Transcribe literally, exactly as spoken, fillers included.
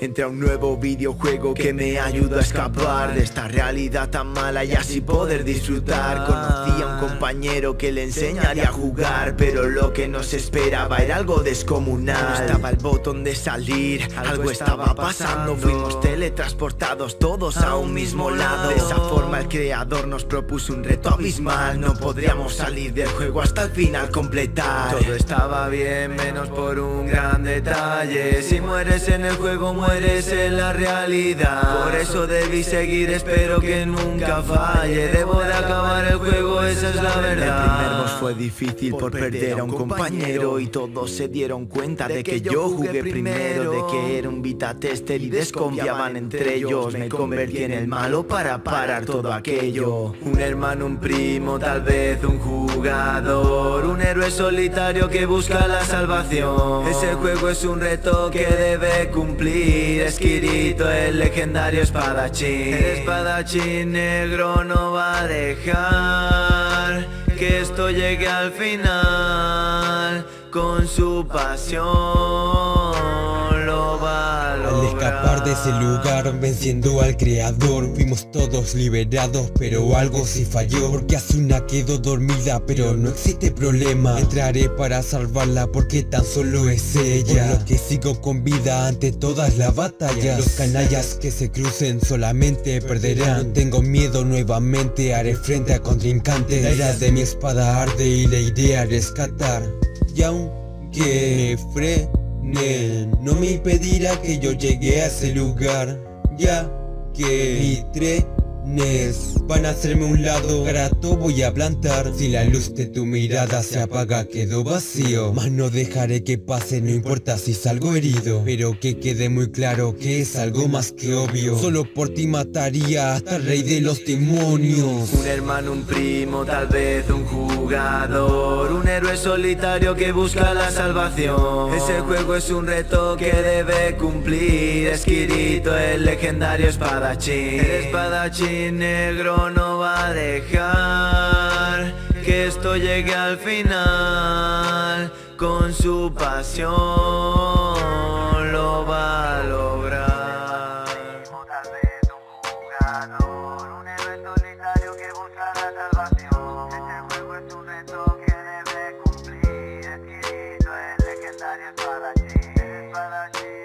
Entré a un nuevo videojuego que me ayudó a escapar de esta realidad tan mala y así poder disfrutar. Conocí a un compañero que le enseñaría a jugar, pero lo que nos esperaba era algo descomunal. Estaba el botón de salir, algo estaba pasando. Fuimos teletransportados todos a un mismo lado. De esa forma el creador nos propuso un reto abismal. No podríamos salir del juego hasta el final completar. Todo estaba bien menos por un gran detalle. Si mueres en el juego mueres en la realidad. Por eso debí seguir, espero que nunca falle. Debo de acabar el juego, esa es la verdad. El primer boss fue difícil por perder a un compañero, y todos se dieron cuenta de que yo jugué primero, de que era un beta tester y desconfiaban entre ellos. Me convertí en el malo para parar todo aquello. Un hermano, un primo, tal vez un jugador, un héroe solitario que busca la salvación. Ese juego es un reto que debe cumplir. Es Kirito, el legendario espadachín. El espadachín negro no va a dejar que esto llegue al final. Con su pasión lo va a lograr. Al escapar de ese lugar, venciendo al creador, fuimos todos liberados, pero algo sí falló. Porque Asuna quedó dormida, pero no existe problema. Entraré para salvarla porque tan solo es ella. Por lo que sigo con vida ante todas las batallas. Los canallas que se crucen solamente perderán. No tengo miedo, nuevamente haré frente a contrincantes. La era de mi espada arde y la iré a rescatar. Y aunque me frene, no me impedirá que yo llegue a ese lugar. Ya que mis trenes van a hacerme un lado, grato voy a plantar. Si la luz de tu mirada se apaga, quedo vacío. Mas no dejaré que pase, no importa si salgo herido. Pero que quede muy claro que es algo más que obvio. Solo por ti mataría hasta el rey de los demonios. Un hermano, un primo, tal vez un jugador, un héroe solitario que busca la salvación. Ese juego es un reto que debe cumplir. Es Kirito, el legendario espadachín. El espadachín negro no va a dejar que esto llegue al final. Con su pasión lo va a lograr. Tal vez un jugador, un héroe solitario que busca la salvación. Este juego es un reto que debe cumplir. Es Kirito, el legendario espadachín. El espadachín